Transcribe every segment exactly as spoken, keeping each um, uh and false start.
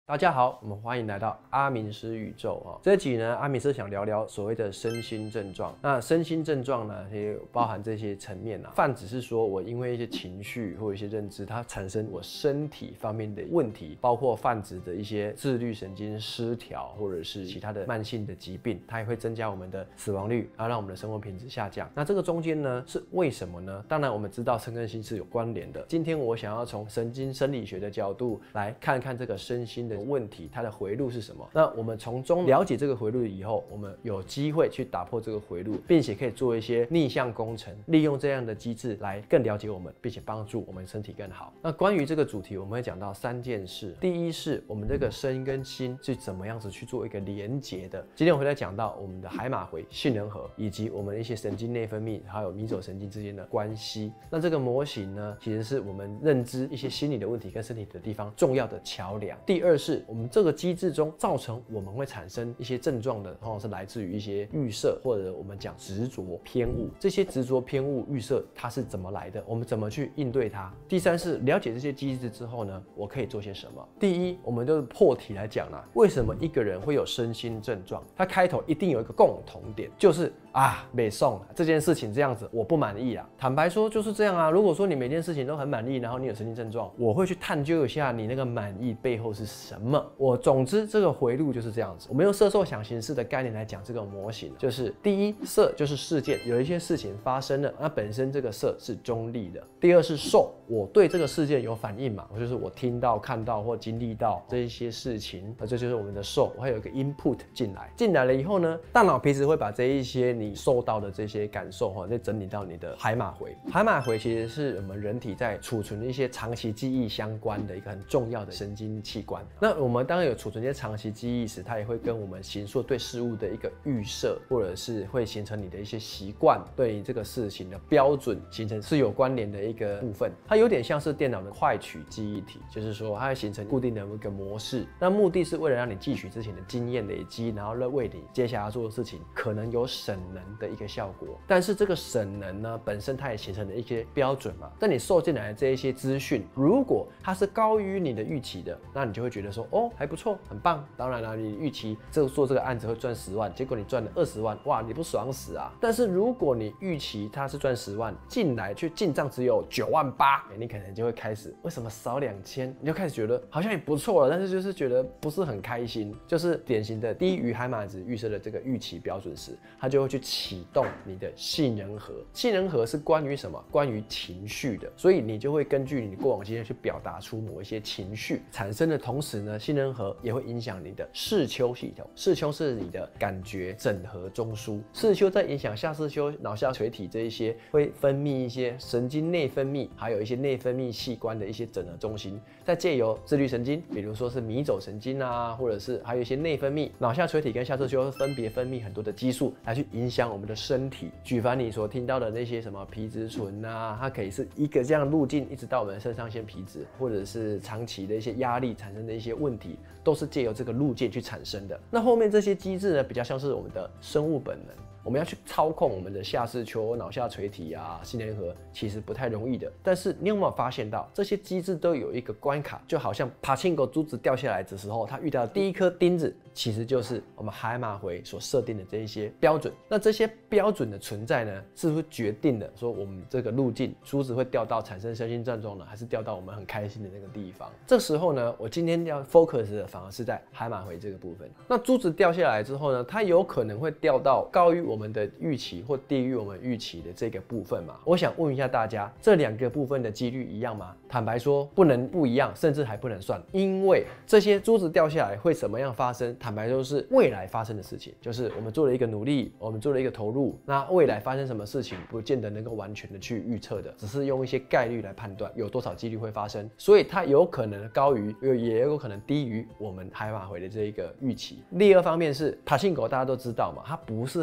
大家好，我们欢迎来到阿明师宇宙哦。这集呢，阿明师想聊聊所谓的身心症状。那身心症状呢，也包含这些层面啊。泛指是说我因为一些情绪或一些认知，它产生我身体方面的问题，包括泛指的一些自律神经失调，或者是其他的慢性的疾病，它也会增加我们的死亡率，啊，让我们的生活品质下降。那这个中间呢，是为什么呢？当然，我们知道身跟心是有关联的。今天我想要从神经生理学的角度来看看这个身心的问题，它的回路是什么？那我们从中了解这个回路以后，我们有机会去打破这个回路，并且可以做一些逆向工程，利用这样的机制来更了解我们，并且帮助我们身体更好。那关于这个主题，我们会讲到三件事。第一是我们这个身跟心是怎么样子去做一个连结的。今天我会来讲到我们的海马回、杏仁核以及我们的一些神经内分泌还有迷走神经之间的关系。那这个模型呢，其实是我们认知一些心理的问题跟身体的地方重要的桥梁。第二是我们这个机制中造成我们会产生一些症状的，通常是来自于一些预设，或者我们讲执着偏误。这些执着偏误预设它是怎么来的？我们怎么去应对它？第三是了解这些机制之后呢，我可以做些什么？第一，我们就是破题来讲啦，为什么一个人会有身心症状？它开头一定有一个共同点，就是啊，没送这件事情这样子，我不满意啦。坦白说就是这样啊。如果说你每件事情都很满意，然后你有身心症状，我会去探究一下你那个满意背后是什么。我总之这个回路就是这样子。我们用色受想行识的概念来讲这个模型，就是第一，色就是事件，有一些事情发生了，那本身这个色是中立的。第二是受，我对这个事件有反应嘛，就是我听到、看到或经历到这一些事情，那这就是我们的受。我还有一个 input 进来，进来了以后呢，大脑皮质会把这一些你受到的这些感受哈，再整理到你的海马回。海马回其实是我们人体在储存一些长期记忆相关的一个很重要的神经器官。那我们当然有储存这些长期记忆时，它也会跟我们形塑对事物的一个预设，或者是会形成你的一些习惯，对于这个事情的标准形成是有关联的一个部分。它有点像是电脑的快取记忆体，就是说它会形成固定的一个模式。那目的是为了让你汲取之前的经验累积，然后为你接下来做的事情可能有省能的一个效果。但是这个省能呢，本身它也形成了一些标准嘛。但你受进来的这一些资讯，如果它是高于你的预期的，那你就会觉得说，哦，还不错，很棒。当然了，你预期这个做这个案子会赚十万，结果你赚了二十万，哇，你不爽死啊！但是如果你预期它是赚十万，进来却进账只有九万八，你可能就会开始为什么少两千？你就开始觉得好像也不错了，但是就是觉得不是很开心，就是典型的低于海马质预设的这个预期标准时，它就会去启动你的杏仁核。杏仁核是关于什么？关于情绪的，所以你就会根据你过往经验去表达出某一些情绪产生的同时呢，杏仁核也会影响你的视丘系统。视丘是你的感觉整合中枢，视丘在影响下视丘、脑下垂体这一些，会分泌一些神经内分泌，还有一些内分泌器官的一些整合中心，再借由自律神经，比如说是迷走神经啊，或者是还有一些内分泌，脑下垂体跟下视丘会分别分泌很多的激素来去影响我们的身体。举凡你所听到的那些什么皮质醇啊，它可以是一个这样的路径，一直到我们的肾上腺皮质，或者是长期的一些压力产生的一些问题，都是借由这个路径去产生的。那后面这些机制呢，比较像是我们的生物本能。我们要去操控我们的下视丘、脑下垂体啊、杏仁核，其实不太容易的。但是你有没有发现到，这些机制都有一个关卡，就好像爬青狗珠子掉下来的时候，它遇到的第一颗钉子，其实就是我们海马回所设定的这一些标准。那这些标准的存在呢，是不是决定了说我们这个路径珠子会掉到产生身心症状呢，还是掉到我们很开心的那个地方？这时候呢，我今天要 focus 的反而是在海马回这个部分。那珠子掉下来之后呢，它有可能会掉到高于我们的预期或低于我们预期的这个部分嘛？我想问一下大家，这两个部分的几率一样吗？坦白说，不能不一样，甚至还不能算，因为这些珠子掉下来会怎么样发生？坦白说是未来发生的事情，就是我们做了一个努力，我们做了一个投入，那未来发生什么事情，不见得能够完全的去预测的，只是用一些概率来判断有多少几率会发生，所以它有可能高于，也有可能低于我们海马回的这一个预期。第二方面是爬行狗，大家都知道嘛，它不是很公正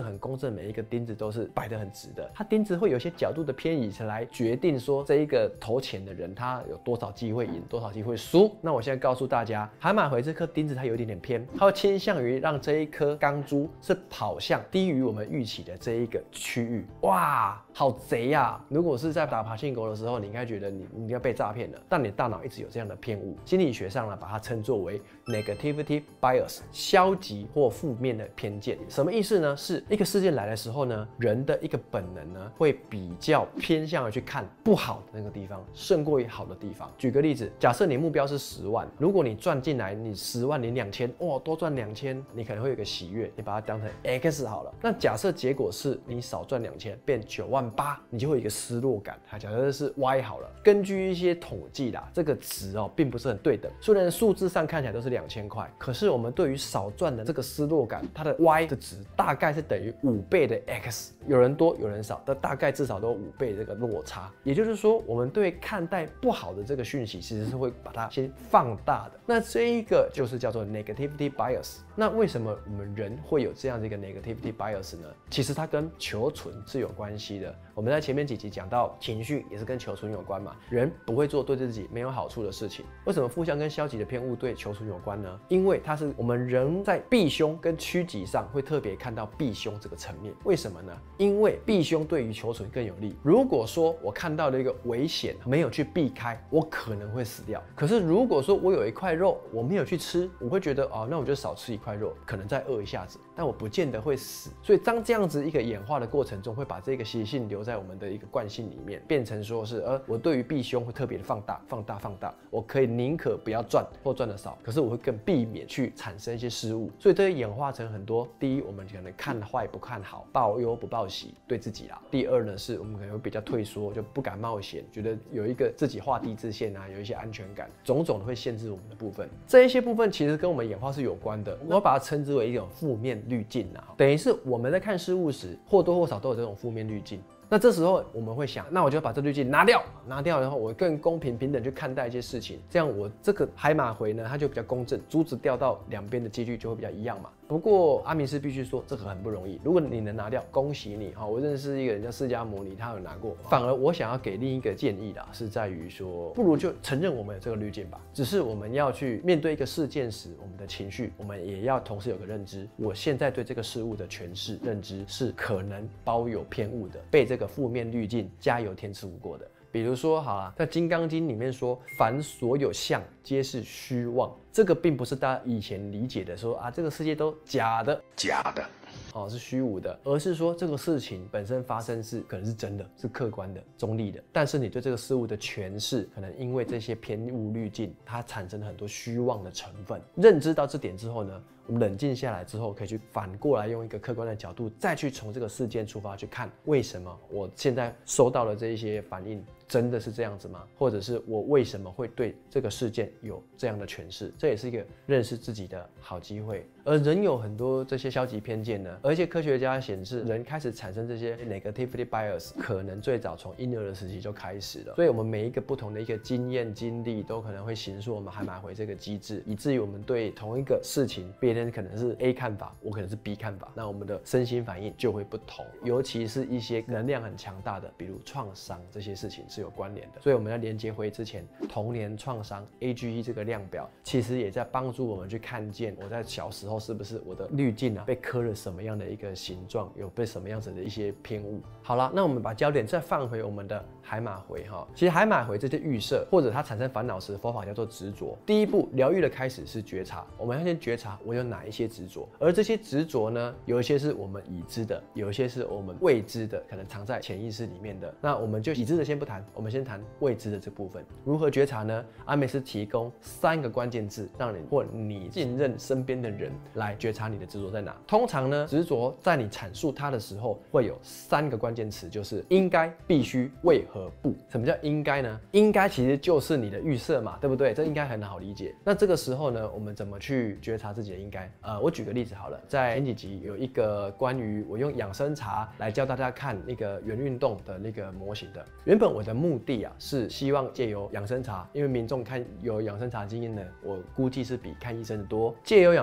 证每一个钉子都是摆得很直的，它钉子会有一些角度的偏移来决定说这一个投钱的人他有多少机会赢，多少机会输。那我现在告诉大家，海马回这颗钉子它有一点点偏，它会倾向于让这一颗钢珠是跑向低于我们预期的这一个区域。哇，好贼呀、啊！如果是在打爬行狗的时候，你应该觉得你你应该被诈骗了，但你大脑一直有这样的偏误。心理学上呢，把它称作为 negativity bias， 消极或负面的偏见。什么意思呢？是一个事件来的时候呢，人的一个本能呢，会比较偏向于去看不好的那个地方，胜过于好的地方。举个例子，假设你目标是十万，如果你赚进来，你十万零两千，哇，多赚两千，你可能会有个喜悦，你把它当成 X 好了。那假设结果是你少赚两千，变九万八，你就会有一个失落感。它假设是 Y 好了，根据一些统计啦，这个值哦，并不是很对等。虽然数字上看起来都是两千块，可是我们对于少赚的这个失落感，它的 Y 的值大概是等于五倍的 X。有人多，有人少，但大概至少都有五倍这个落差。也就是说，我们对看待不好的这个讯息，其实是会把它先放大的。那这一个就是叫做 negativity bias。那为什么我们人会有这样的一个 negativity bias 呢？其实它跟求存是有关系的。我们在前面几集讲到，情绪也是跟求存有关嘛。人不会做对自己没有好处的事情。为什么负向跟消极的偏误对求存有关呢？因为它是我们人在避凶跟趋吉上会特别看到避凶这个层面。为什么呢？因为避凶对于求存更有利。如果说我看到了一个危险，没有去避开，我可能会死掉。可是如果说我有一块肉，我没有去吃，我会觉得哦，那我就少吃一块肉，可能再饿一下子，但我不见得会死。所以当这样子一个演化的过程中，会把这个习性留在我们的一个惯性里面，变成说是呃，我对于避凶会特别的放大、放大、放大。我可以宁可不要赚或赚的少，可是我会更避免去产生一些失误。所以这个演化成很多，第一，我们可能看坏不看好，报忧不报喜，对自己啦。第二呢，是我们可能会比较退缩，就不敢冒险，觉得有一个自己画地自限啊，有一些安全感，种种会限制我们的部分。这一些部分其实跟我们演化是有关的，我把它称之为一种负面滤镜啊，等于是我们在看事物时，或多或少都有这种负面滤镜。那这时候我们会想，那我就把这滤镜拿掉，拿掉然后我更公平平等去看待一些事情，这样我这个海马回呢，它就比较公正，珠子掉到两边的几率就会比较一样嘛。不过阿明师必须说，这个很不容易。如果你能拿掉，恭喜你哈！我认识一个人叫释迦牟尼，他有拿过。反而我想要给另一个建议啦，是在于说，不如就承认我们有这个滤镜吧。只是我们要去面对一个事件时，我们的情绪，我们也要同时有个认知，我现在对这个事物的诠释认知是可能包有偏误的，被这个负面滤镜加油添醋过的。比如说，好啦，在《金刚经》里面说，凡所有相，皆是虚妄。这个并不是大家以前理解的说啊，这个世界都假的，假的。哦，是虚无的，而是说这个事情本身发生是可能是真的，是客观的、中立的，但是你对这个事物的诠释，可能因为这些偏误滤镜，它产生了很多虚妄的成分。认知到这点之后呢，我们冷静下来之后，可以去反过来用一个客观的角度，再去从这个事件出发去看，为什么我现在收到了这一些反应，真的是这样子吗？或者是我为什么会对这个事件有这样的诠释？这也是一个认识自己的好机会。而人有很多这些消极偏见呢，而且科学家显示，人开始产生这些 negativity bias， 可能最早从婴儿的时期就开始了。所以我们每一个不同的一个经验经历，都可能会形塑我们海马回这个机制，以至于我们对同一个事情，别人可能是 A 看法，我可能是 B 看法，那我们的身心反应就会不同。尤其是一些能量很强大的，比如创伤这些事情是有关联的。所以我们要连接回之前童年创伤 A G E 这个量表，其实也在帮助我们去看见我在小时候是不是我的滤镜啊被刻了什么样的一个形状，有被什么样子的一些偏误。好了，那我们把焦点再放回我们的海马回哈。其实海马回这些预设或者它产生烦恼时，佛法叫做执着。第一步疗愈的开始是觉察，我们要先觉察我有哪一些执着，而这些执着呢，有一些是我们已知的，有一些是我们未知的，可能藏在潜意识里面的。那我们就已知的先不谈，我们先谈未知的这部分。如何觉察呢？阿美斯提供三个关键字，让你或你信任身边的人来觉察你的执着在哪。通常呢，执着在你阐述它的时候，会有三个关键词，就是应该、必须、为何不。什么叫应该呢？应该其实就是你的预设嘛，对不对？这应该很好理解。那这个时候呢，我们怎么去觉察自己的应该？呃，我举个例子好了，在前几集有一个关于我用养生茶来教大家看那个原运动的那个模型的。原本我的目的啊，是希望借由养生茶，因为民众看有养生茶经验的，我估计是比看医生的多。借由养生茶这个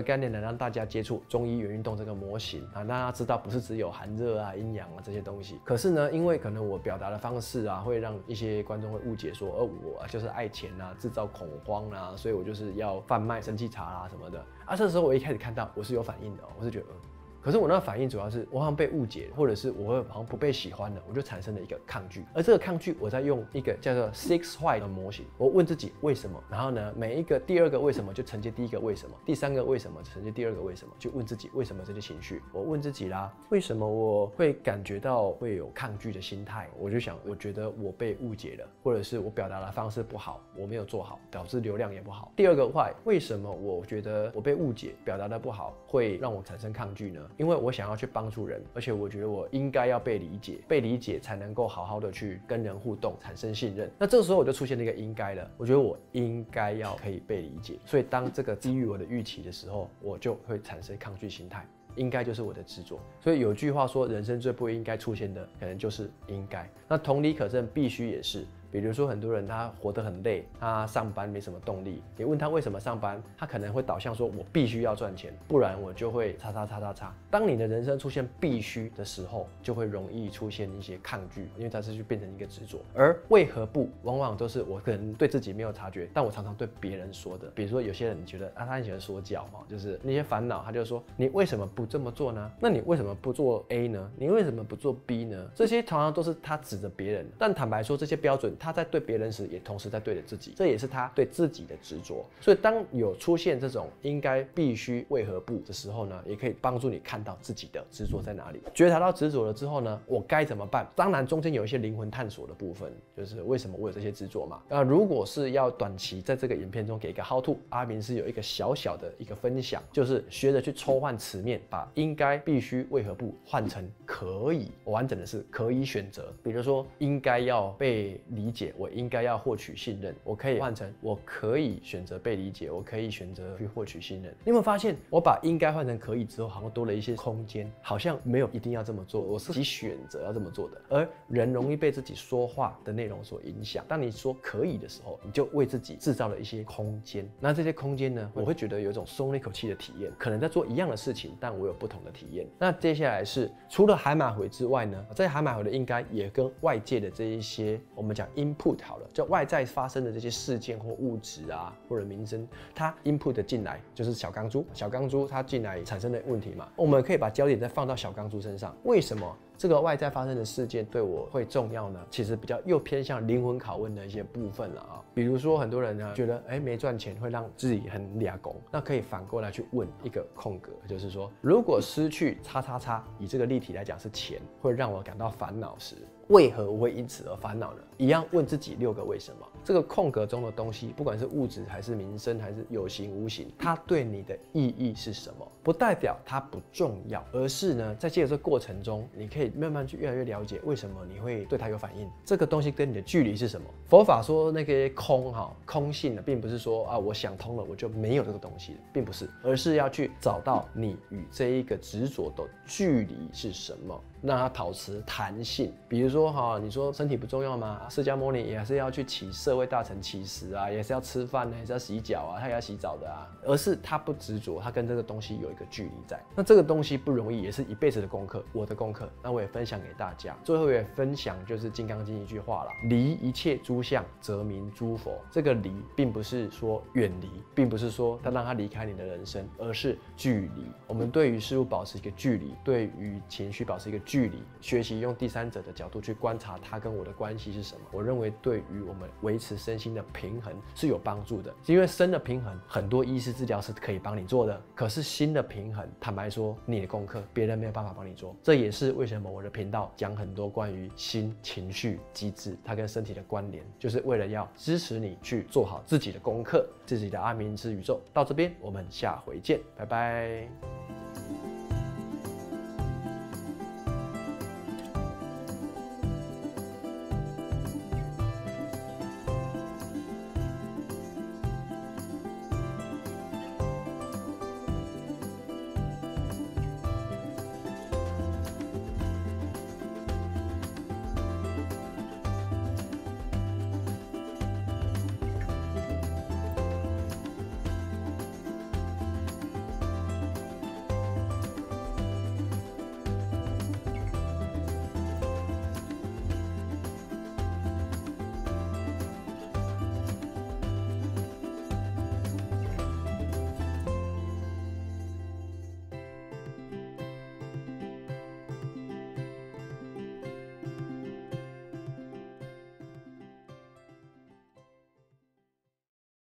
概念呢，让大家接触中医元运动这个模型啊，让大家知道不是只有寒热啊、阴阳啊这些东西。可是呢，因为可能我表达的方式啊，会让一些观众会误解说，哦，我就是爱钱啊，制造恐慌啊，所以我就是要贩卖生气茶啊什么的啊。这时候我一开始看到，我是有反应的、哦，我是觉得，嗯。可是我那个反应主要是我好像被误解，或者是我好像不被喜欢了，我就产生了一个抗拒。而这个抗拒，我在用一个叫做 Six Why 的模型，我问自己为什么，然后呢，每一个第二个为什么就承接第一个为什么，第三个为什么承接第二个为什么，就问自己为什么这些情绪。我问自己啦，为什么我会感觉到会有抗拒的心态？我就想，我觉得我被误解了，或者是我表达的方式不好，我没有做好，导致流量也不好。第二个 Why， 为什么我觉得我被误解，表达的不好，会让我产生抗拒呢？因为我想要去帮助人，而且我觉得我应该要被理解，被理解才能够好好的去跟人互动，产生信任。那这个时候我就出现了一个应该了，我觉得我应该要可以被理解，所以当这个低于我的预期的时候，我就会产生抗拒心态。应该就是我的执着，所以有句话说，人生最不应该出现的，可能就是应该。那同理可证，必须也是。比如说，很多人他活得很累，他上班没什么动力。你问他为什么上班，他可能会导向说：“我必须要赚钱，不然我就会叉叉叉叉叉。”当你的人生出现必须的时候，就会容易出现一些抗拒，因为它是就变成一个执着。而为何不，往往都是我可能对自己没有察觉，但我常常对别人说的。比如说，有些人你觉得啊，他很喜欢说教哈，就是那些烦恼，他就说：“你为什么不这么做呢？那你为什么不做 A 呢？你为什么不做 B 呢？”这些常常都是他指着别人，但坦白说，这些标准他在对别人时，也同时在对着自己，这也是他对自己的执着。所以，当有出现这种应该、必须、为何不的时候呢，也可以帮助你看到自己的执着在哪里。觉察到执着了之后呢，我该怎么办？当然，中间有一些灵魂探索的部分，就是为什么我有这些执着嘛。那如果是要短期在这个影片中给一个 how to， 阿明是有一个小小的一个分享，就是学着去抽换词面，把应该、必须、为何不换成可以。我完整的是可以选择，比如说应该要被理解，我应该要获取信任，我可以换成我可以选择被理解，我可以选择去获取信任。你有没有发现，我把应该换成可以之后，好像多了一些空间，好像没有一定要这么做，我是自己选择要这么做的。而人容易被自己说话的内容所影响，当你说可以的时候，你就为自己制造了一些空间。那这些空间呢，我会觉得有一种松了一口气的体验，可能在做一样的事情，但我有不同的体验。那接下来是除了海马回之外呢，在海马回的应该也跟外界的这一些我们讲 input 好了，就外在发生的这些事件或物质啊，或者民生，它 input 进来就是小钢珠，小钢珠它进来产生的问题嘛，我们可以把焦点再放到小钢珠身上，为什么这个外在发生的事件对我会重要呢？其实比较又偏向灵魂拷问的一些部分了啊。比如说很多人呢觉得，哎，没赚钱会让自己很俩拱，那可以反过来去问一个空格，就是说，如果失去叉叉叉，以这个例题来讲是钱，会让我感到烦恼时，为何我会因此而烦恼呢？一样问自己六个为什么。这个空格中的东西，不管是物质还是民生还是有形无形，它对你的意义是什么？不代表它不重要，而是呢，在借着这个过程中，你可以慢慢去越来越了解为什么你会对它有反应。这个东西跟你的距离是什么？佛法说那个空哈，空性呢，并不是说啊我想通了我就没有这个东西了，并不是，而是要去找到你与这一个执着的距离是什么。让它保持弹性，比如说哈，你说身体不重要吗？释迦牟尼也还是要去起社会大臣起食啊，也是要吃饭呢，也是要洗脚啊，他也要洗澡的啊。而是他不执着，他跟这个东西有一个距离在。那这个东西不容易，也是一辈子的功课，我的功课。那我也分享给大家。最后也分享就是《金刚经》一句话啦：离一切诸相，则名诸佛。这个离，并不是说远离，并不是说他让他离开你的人生，而是距离。我们对于事物保持一个距离，对于情绪保持一个距离。距离，学习用第三者的角度去观察他跟我的关系是什么，我认为对于我们维持身心的平衡是有帮助的。因为身的平衡，很多医师治疗是可以帮你做的，可是心的平衡，坦白说，你的功课别人没有办法帮你做。这也是为什么我的频道讲很多关于心、情绪、机制，它跟身体的关联，就是为了要支持你去做好自己的功课，自己的阿明之宇宙。到这边，我们下回见，拜拜。